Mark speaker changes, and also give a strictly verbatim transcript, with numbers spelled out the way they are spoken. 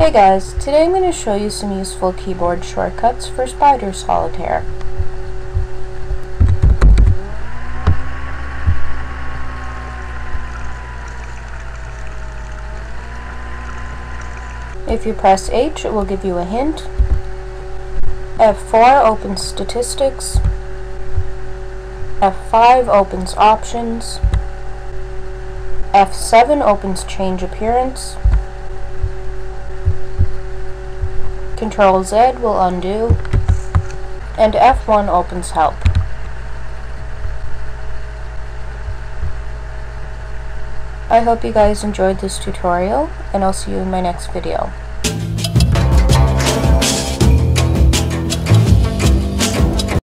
Speaker 1: Hey guys, today I'm going to show you some useful keyboard shortcuts for Spider Solitaire. If you press H, it will give you a hint. F four opens statistics. F five opens options. F seven opens change appearance. Control Z will undo, and F one opens help. I hope you guys enjoyed this tutorial, and I'll see you in my next video.